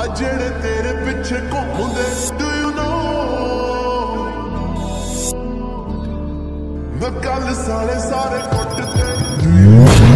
जेड़े तेरे पिछे घूमदे डू यू नो मैं गल सारे कुट ते